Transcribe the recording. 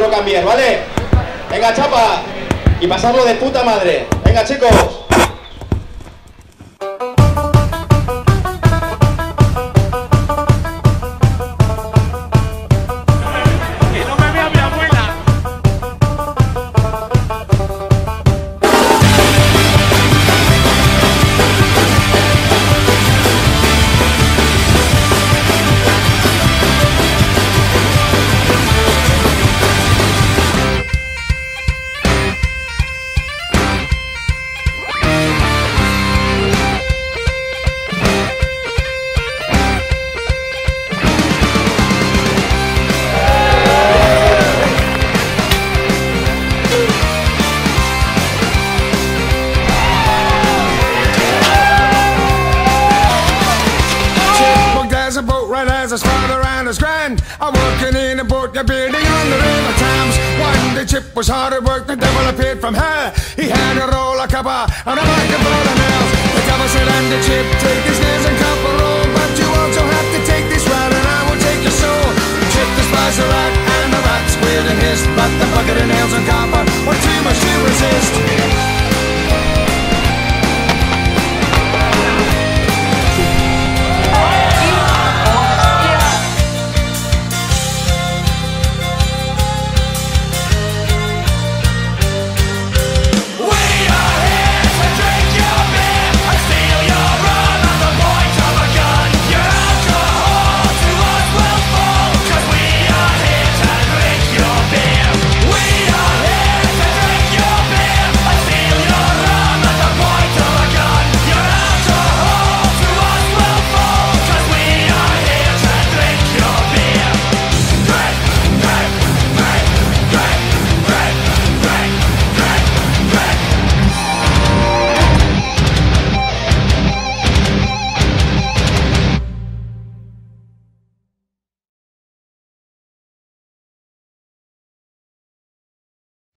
lo cambies, ¿vale? Venga, chapa. Y pasarlo de puta madre. Venga, chicos. As his father and his grand, I'm working in a boat, you're building on the river Thames. One day Chip was hard at work, the devil appeared from hell. He had a roll, a cuppa, and a microphone, and